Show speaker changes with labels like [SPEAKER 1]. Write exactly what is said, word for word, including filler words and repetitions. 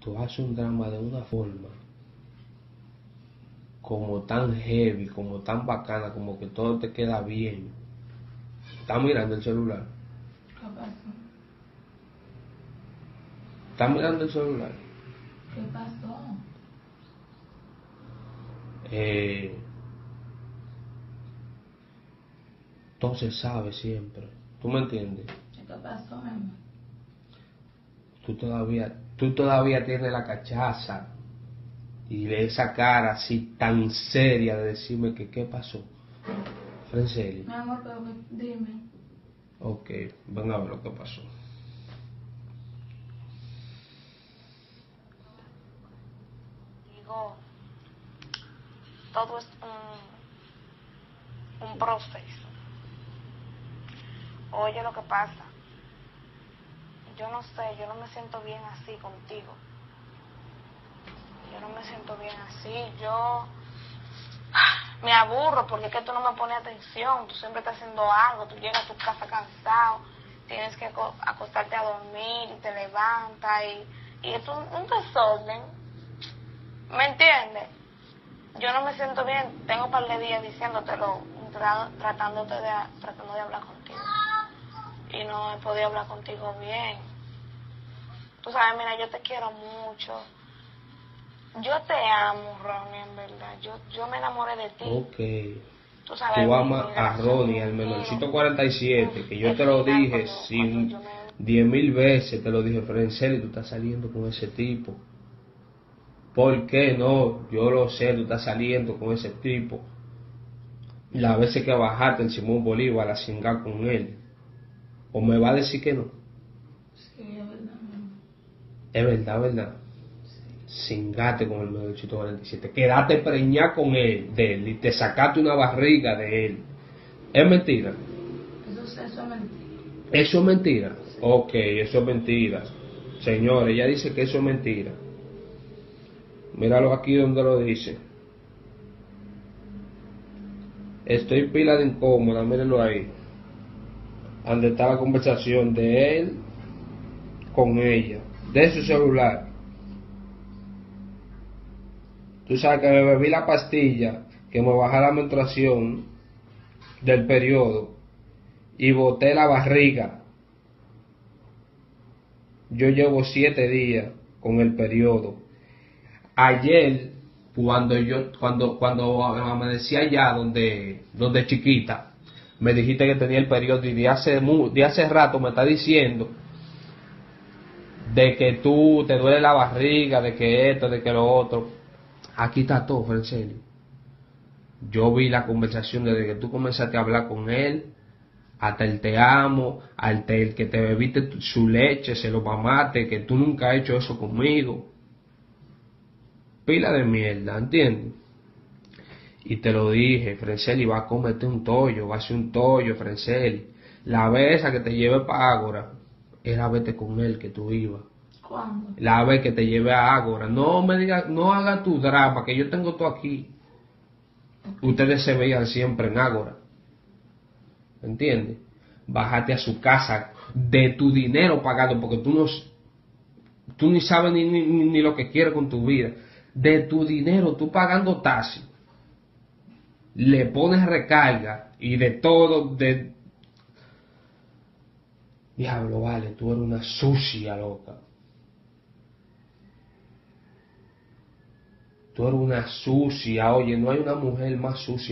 [SPEAKER 1] tú haces un drama de una forma como tan heavy, como tan bacana, como que todo te queda bien. ¿Estás mirando el celular?
[SPEAKER 2] ¿Qué pasó?
[SPEAKER 1] ¿Estás mirando el celular?
[SPEAKER 2] ¿Qué pasó?
[SPEAKER 1] Eh, entonces sabes siempre. ¿Tú me entiendes?
[SPEAKER 2] ¿Qué pasó, mi amor?
[SPEAKER 1] Tú todavía, tú todavía tienes la cachaza y esa cara así tan seria de decirme que qué pasó. Franceli.
[SPEAKER 2] Mi amor, pero dime.
[SPEAKER 1] Ok, ven a ver lo que pasó.
[SPEAKER 3] Digo, todo es un, un proceso. Oye, lo que pasa, yo no sé, yo no me siento bien así contigo. Yo no me siento bien así, yo me aburro porque es que tú no me pones atención, tú siempre estás haciendo algo, tú llegas a tu casa cansado, tienes que acostarte a dormir y te levantas y, y es un, un desorden, ¿me entiendes? Yo no me siento bien, tengo un par de días diciéndotelo, tra tratándote de, tratando de hablar contigo y no he podido hablar contigo bien. Tú sabes, mira, yo te quiero mucho. Yo te amo, Ronnie, en verdad. Yo, yo me enamoré de ti.
[SPEAKER 1] Ok.
[SPEAKER 3] Tú sabes,
[SPEAKER 1] Tú
[SPEAKER 3] mi,
[SPEAKER 1] amas
[SPEAKER 3] mi
[SPEAKER 1] a Ronnie, al menorcito cuarenta y siete, que yo te lo dije
[SPEAKER 3] cuando,
[SPEAKER 1] sin
[SPEAKER 3] cuando me...
[SPEAKER 1] diez mil veces, te lo dije, Franceli, tú estás saliendo con ese tipo. ¿Por qué no? Yo lo sé, tú estás saliendo con ese tipo. Las veces que bajaste en Simón Bolívar a cingar con él. ¿O me va a decir que no?
[SPEAKER 2] Sí, es verdad, mi amor.
[SPEAKER 1] Es verdad, ¿verdad?
[SPEAKER 2] Sí.
[SPEAKER 1] Cingate con el menorcito cuarenta y siete. Quedaste preñada con él, de él, y te sacaste una barriga de él. ¿Es mentira?
[SPEAKER 2] Eso, eso es mentira.
[SPEAKER 1] ¿Eso es mentira?
[SPEAKER 2] Sí.
[SPEAKER 1] Ok, eso es mentira. Señor, ella dice que eso es mentira. Míralo aquí donde lo dice. Estoy pila de incómoda, mírenlo ahí. Donde está la conversación de él con ella, de su celular. Tú sabes que me bebí la pastilla que me baja la menstruación del periodo y boté la barriga. Yo llevo siete días con el periodo. Ayer, cuando yo, cuando, cuando amanecí allá donde, donde chiquita, me dijiste que tenía el periodo y de hace, de hace rato me está diciendo de que tú te duele la barriga, de que esto, de que lo otro. Aquí está todo, Franceli. Yo vi la conversación desde que tú comenzaste a hablar con él, hasta el te amo, hasta el que te bebiste su leche, se lo mamaste, que tú nunca has hecho eso conmigo. Pila de mierda, ¿entiendes? Y te lo dije, Franceli, va a comerte un tollo, va a ser un tollo, Franceli. La vez que te lleve para Ágora, era vete con él que tú ibas.
[SPEAKER 2] ¿Cuándo?
[SPEAKER 1] La vez que te lleve a Ágora, no me digas, no haga tu drama, que yo tengo todo aquí. Okay. Ustedes se veían siempre en Ágora, ¿entiendes? Bájate a su casa de tu dinero pagado, porque tú no, tú ni sabes ni, ni, ni lo que quieres con tu vida. De tu dinero, tú pagando taxi, le pones recarga y de todo, de... Diablo, vale, tú eres una sucia, loca. Tú eres una sucia, oye, no hay una mujer más sucia.